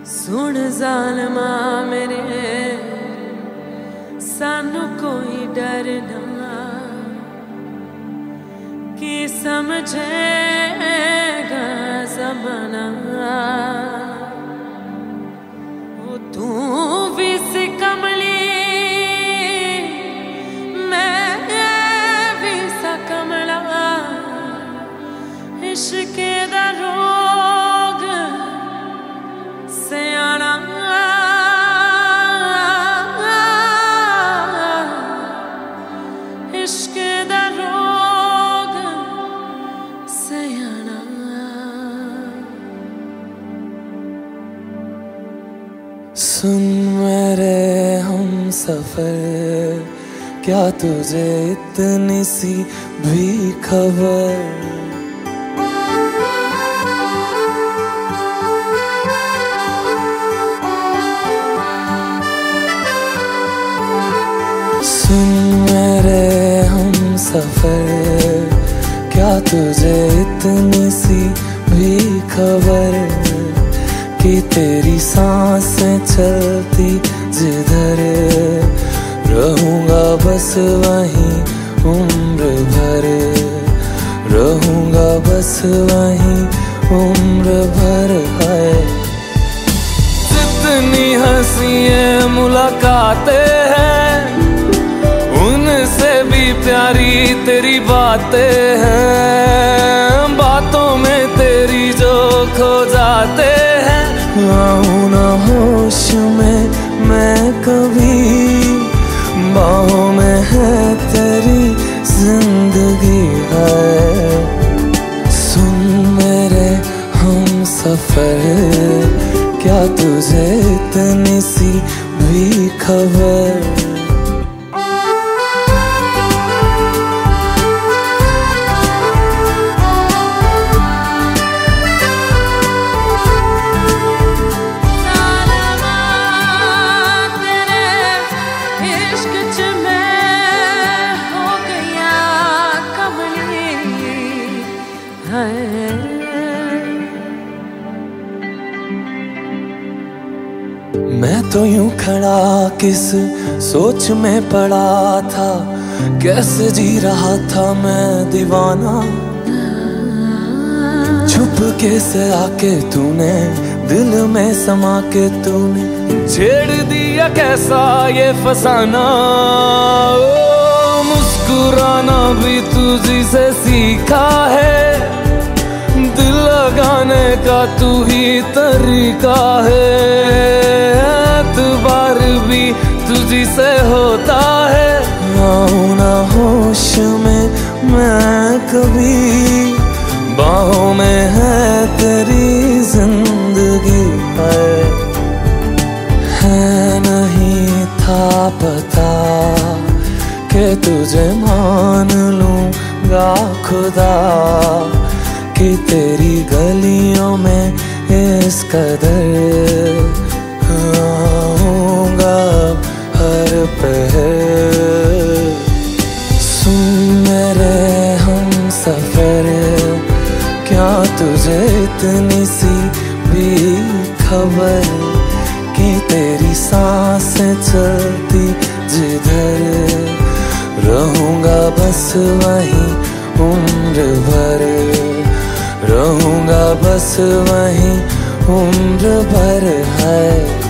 सुन ज़ालिमा मेरे सानू कोई डर ना कि समझेगा ज़माना। वो तू भी सी कमली मैं भी सा कमला, इश्क दा रोग सियाना इश्क दा रोग सियाना। सुन मेरे हम सफर, क्या तुझे इतनी सी भी खबर? सुन मेरे हम सफर, क्या तुझे इतनी सी भी खबर कि तेरी सांसें चलती जिधर, रहूंगा बस वहीं उम्र भर, रहूंगा बस वहीं उम्र भर। है जितनी हंसियां मुलाकातें हैं, उनसे भी प्यारी तेरी बातें हैं। बातों में तेरी जो खो जाते हैं, आऊं ना होश में मैं कभी, बाहों में है तेरी जिंदगी है। सुन मेरे हम सफर, क्या तुझे इतनी सी भी खबर? मैं तो यूं खड़ा किस सोच में पड़ा था, कैसे जी रहा था मैं दीवाना। छुप के से आके तूने दिल में समा के तूने छेड़ दिया कैसा ये फसाना। ओ मुस्कुराना भी तुझी से सीखा है, दिल लगाने का तू ही तरीका है। एतबार भी तुझी से होता है, आऊं ना होश में मैं कभी, बाहों में है तेरी जिंदगी है नहीं था पता कि तुझे मान लूंगा खुदा, कि तेरी गलियों में इस कदर आऊंगा हर पहर। सुन मेरे हम सफर, क्या तुझे इतनी सी भी खबर कि तेरी सांसें चलती जिधर, रहूंगा बस वहीं उम्र भर, रहूंगा बस वहीं उम्र भर। है